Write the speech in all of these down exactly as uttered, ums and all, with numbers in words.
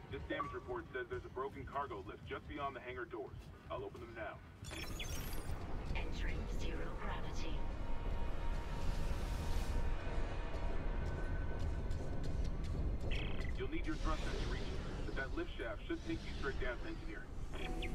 This damage report says there's a broken cargo lift just beyond the hangar doors. I'll open them now. Entering zero gravity. You'll need your thrusters to reach it, but that lift shaft should take you straight down to engineering.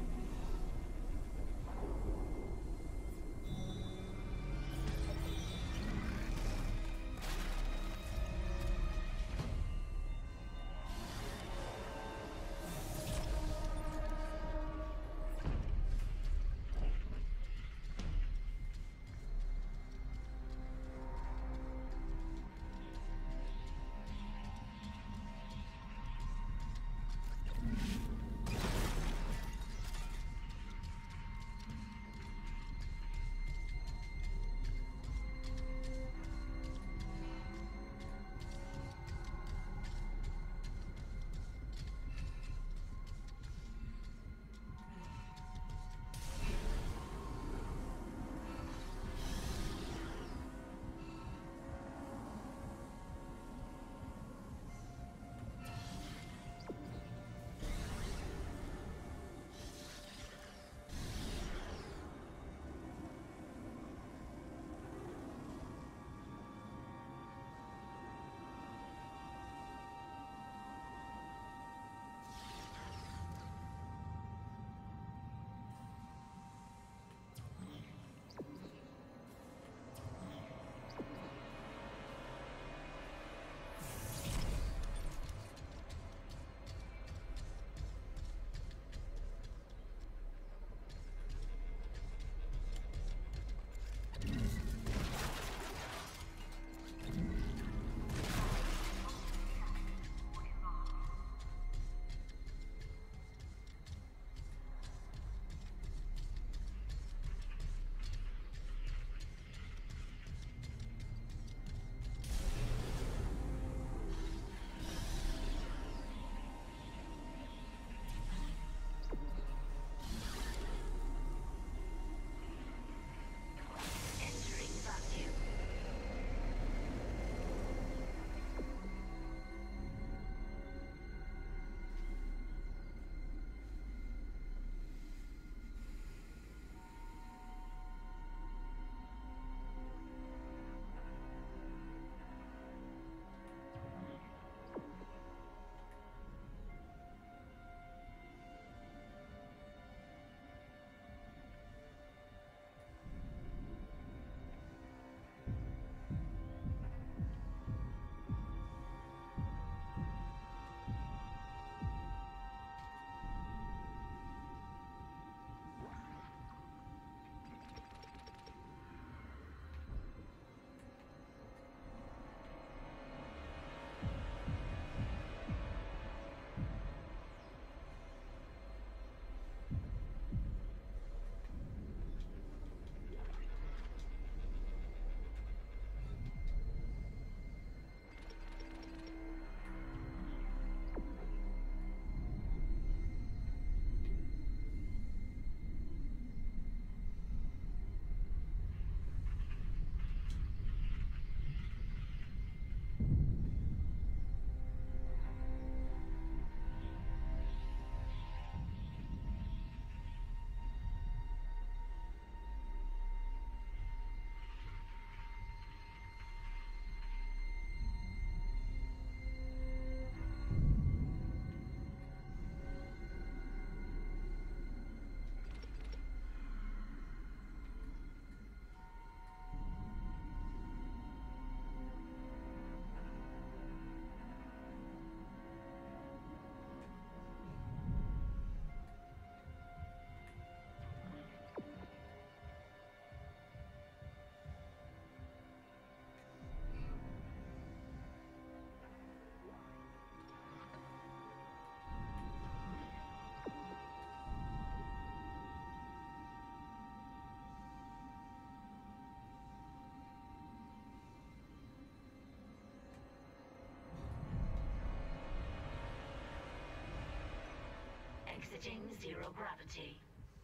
Exiting zero gravity.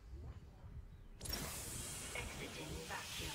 Exiting vacuum.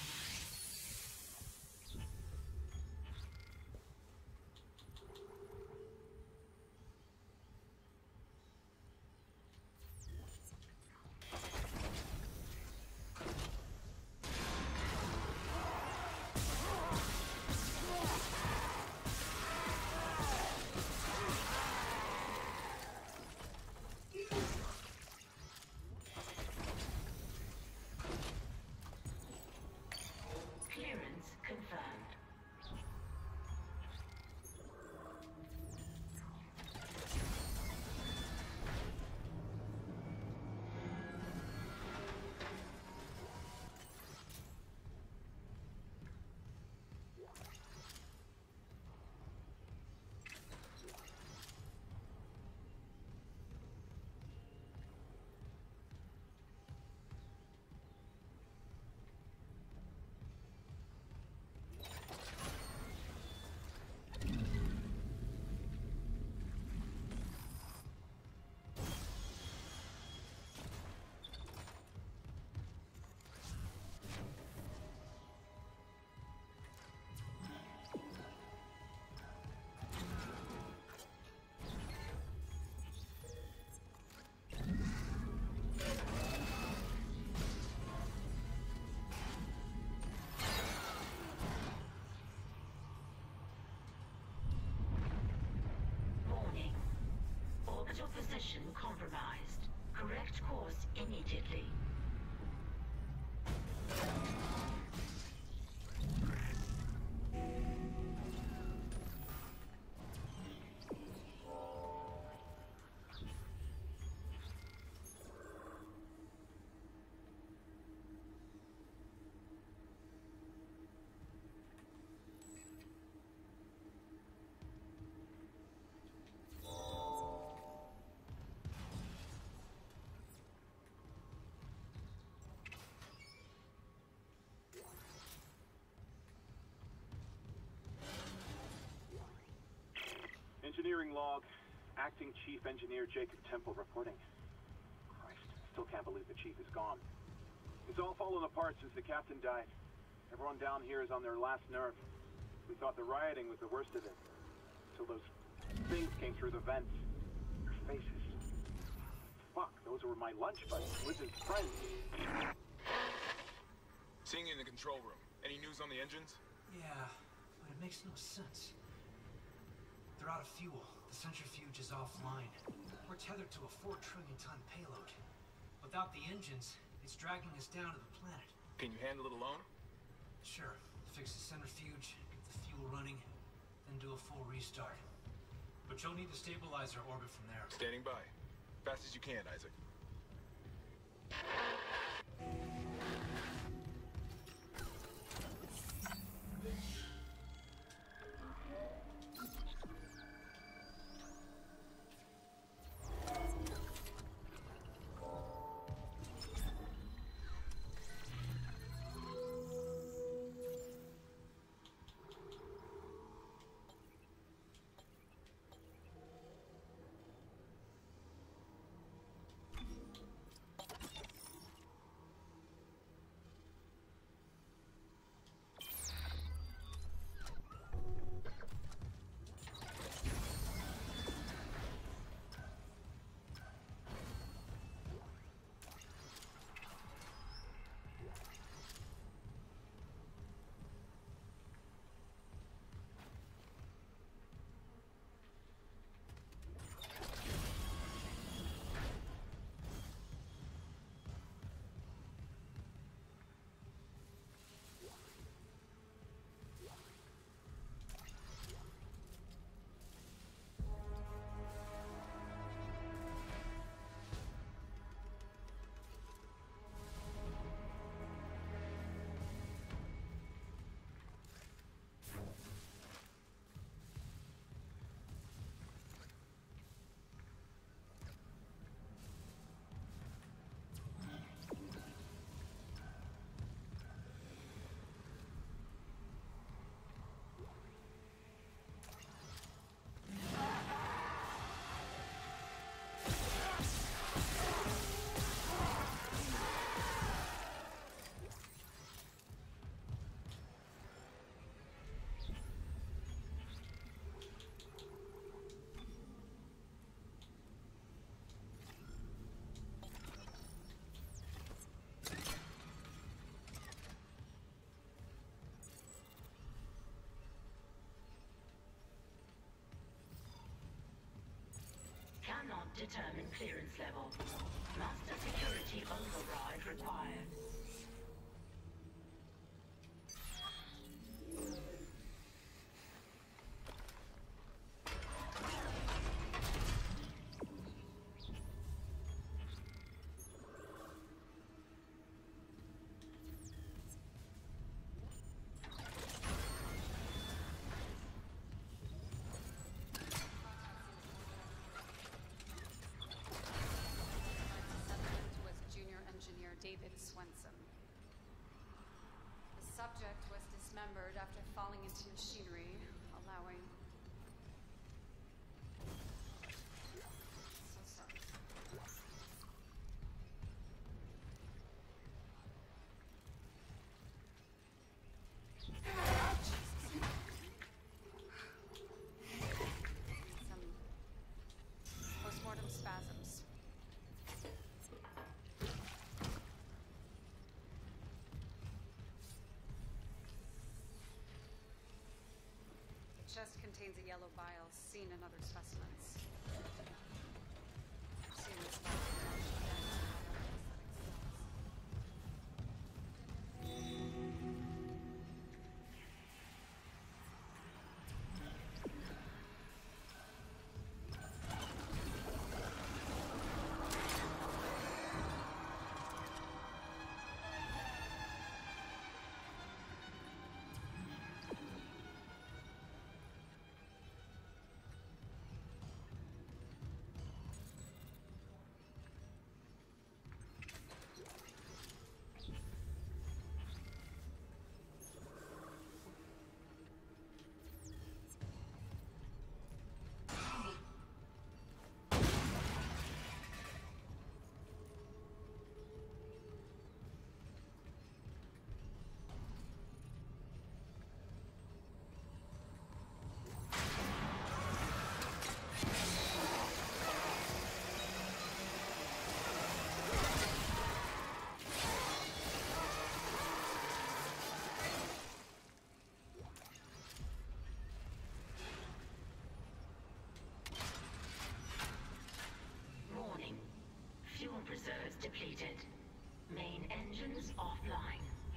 Position compromised. Correct course immediately. Engineering log. Acting Chief Engineer Jacob Temple reporting. Christ, still can't believe the chief is gone. It's all fallen apart since the captain died. Everyone down here is on their last nerve. We thought the rioting was the worst of it. Till those things came through the vents. Their faces. Fuck, those were my lunch buddies, Liz's friends. Seeing you in the control room. Any news on the engines? Yeah, but it makes no sense. They're out of fuel. The centrifuge is offline. We're tethered to a four trillion ton payload. Without the engines, it's dragging us down to the planet. Can you handle it alone? Sure. Fix the centrifuge, get the fuel running, then do a full restart. But you'll need to stabilize our orbit from there. Standing by. Fast as you can, Isaac. Cannot determine clearance level. Master security override required. David Swenson. The subject was dismembered after falling into machinery, allowing... So sorry. Some postmortem spasms. Chest contains a yellow bile seen in other specimens. Reserves depleted. Main engines offline.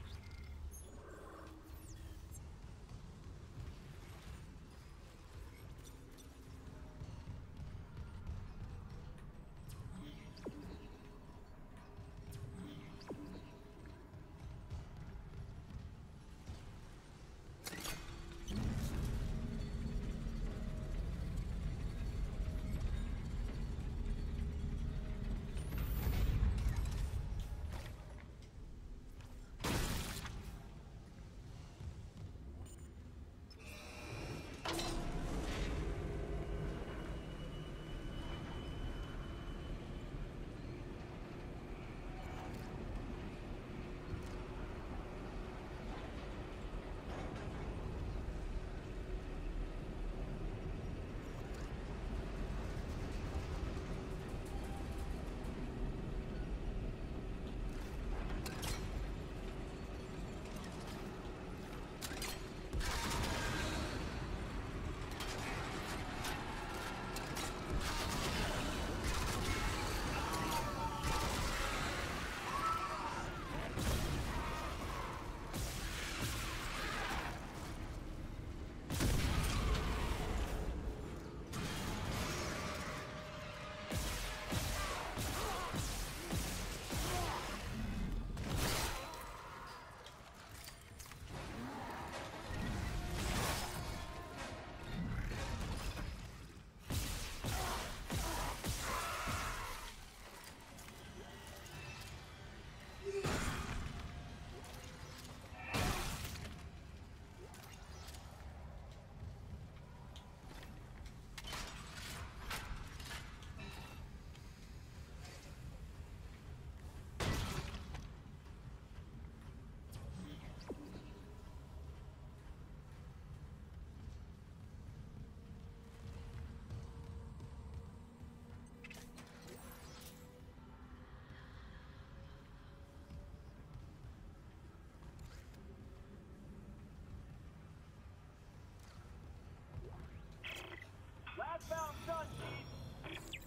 Last done, Chief.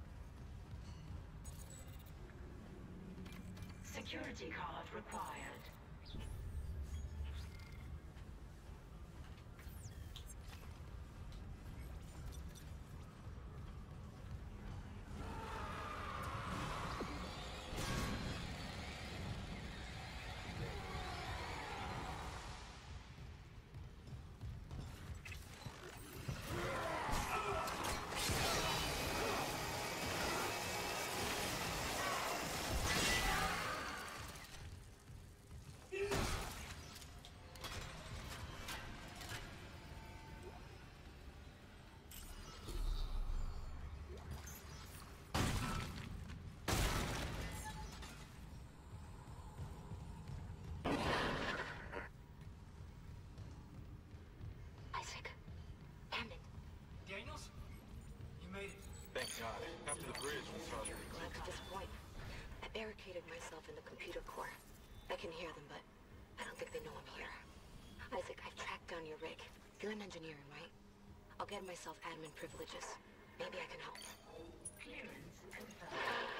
Security card required. Daniels? You made it. Thank God. After the bridge, we saw you. Glad to this point. I barricaded myself in the computer core. I can hear them, but I don't think they know I'm here. Isaac, I've tracked down your rig. You're in engineering, right? I'll get myself admin privileges. Maybe I can help. Clearance confirmed.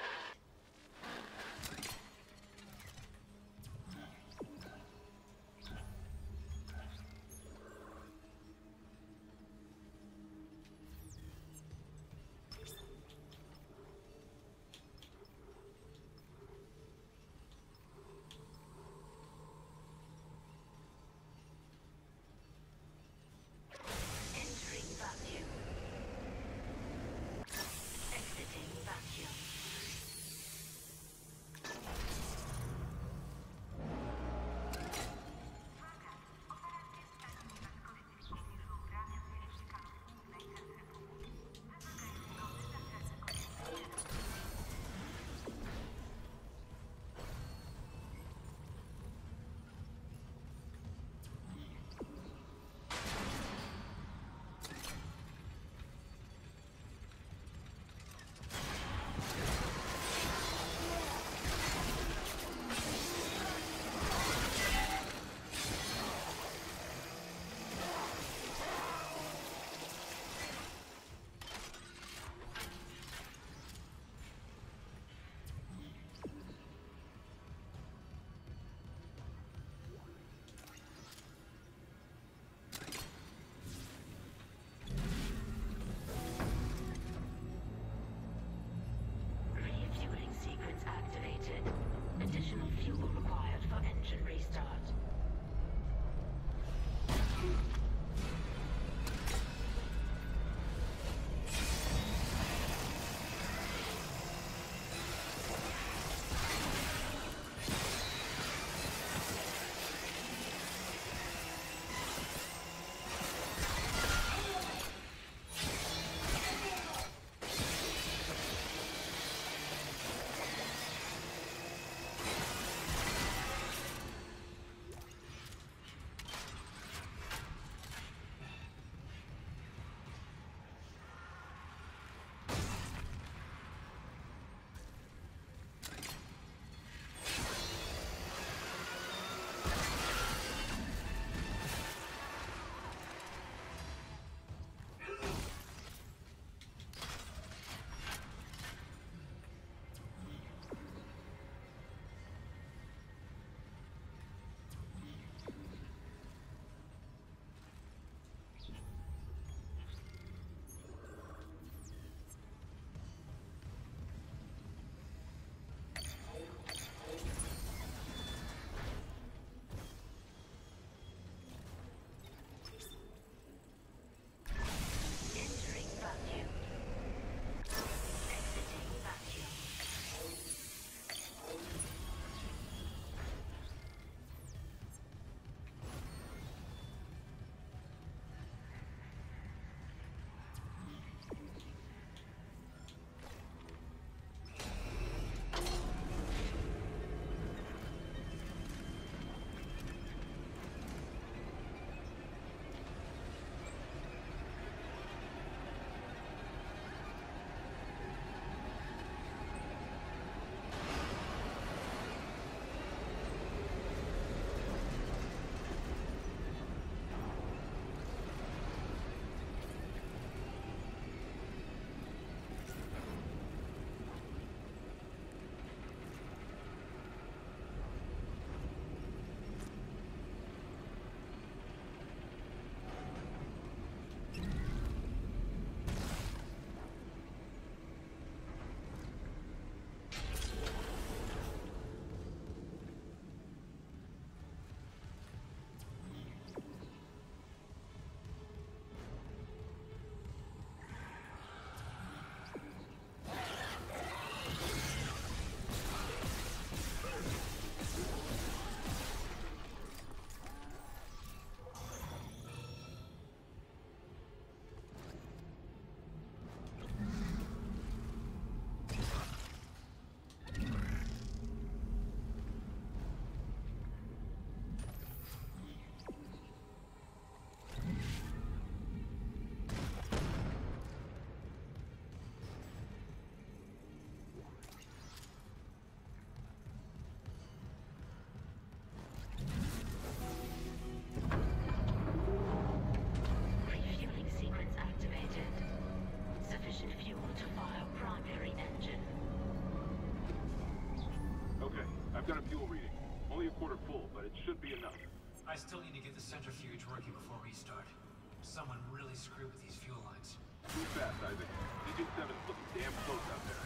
fuel reading. Only a quarter full, but it should be enough. I still need to get the centrifuge working before restart. Someone really screwed with these fuel lines. Too fast, Isaac. Agent seven's looking damn close out there.